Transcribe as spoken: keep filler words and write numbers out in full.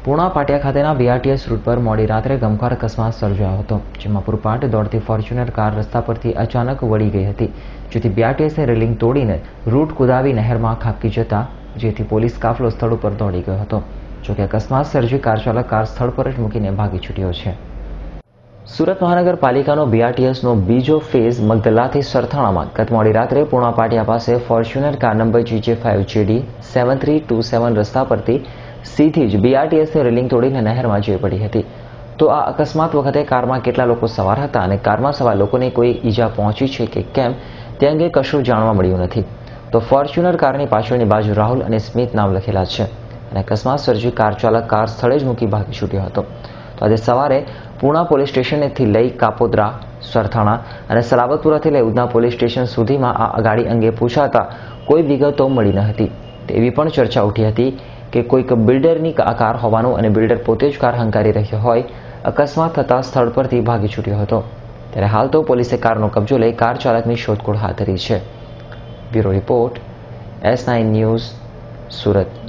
પૂર્ણા પાટિયા ખાતેના BRTS route પર મોડી રાત્રે ગમખ્વાર અકસ્માત સર્જાયો હતો, જેમાં પૂરપાટ દોડતી ફોર્ચ્યુનર કાર રસ્તા પરથી અચાનક વળી ગઈ હતી, જેથી બીઆરટીએસની રેલિંગ તોડીને રૂટ કુદાવી નહેરમાં ખાબકી જતા જેથી પોલીસ કાફલો સ્થળ ઉપર દોડી ગયો હતો. જોકે અકસ્માત સર્જી કાર ચાલક કાર સ્થળ પર જ મૂકીને ભાગી છૂટ્યો છે. સુરત મહાનગરપાલિકાનો બીઆરટીએસનો બીજો ફેઝ મગદલાથી સરથાણામાં ગત મોડી રાત્રે પૂર્ણા પાટિયા પાસે Fortuner car number GJ five JD seven three two seven રસ્તા પરથી સીધી જ બીઆરટીએસની રેલિંગ તોડીને નહેરમાં જઈ પડી હતી. તો આ અકસ્માત વખતે કારમાં કેટલા લોકો સવાર હતા અને કારમાં સવાર લોકોને કોઈ ઈજા પહોંચી છે કે કેમ તે અંગે કશું જાણવા મળ્યું નથી. તો ફોર્ચ્યુનર કારની પાછળની બાજુ રાહુલ અને સ્મિત નામ લખેલા છે અને અકસ્માત સર્જી કાર ચાલક કાર સ્થળે જ મૂકી ભાગી છૂટ્યો હતો. તો આજે સવારે પૂર્ણા પોલીસ સ્ટેશનેથી લઈ કાપોદ્રા, સરથાણા અને સલાબતપુરાથી લઈ ઉધના પોલીસ સ્ટેશન સુધીમાં આ ગાડી અંગે પૂછાતા કોઈ વિગતો મળી ન હતી. એવી પણ ચર્ચા ઉઠી હતી કે કોઈક બિલ્ડરની આ કાર હોવાનું અને બિલ્ડર પોતે જ કાર હંકારી રહ્યો હોય અકસ્માત થતાં સ્થળ પરથી ભાગી છૂટ્યો હતો. ત્યારે હાલ તો પોલીસે કારનો કબજો લઈ કાર ચાલકની શોધખોળ હાથ ધરી છે. Bureau report, S nine news, Surat.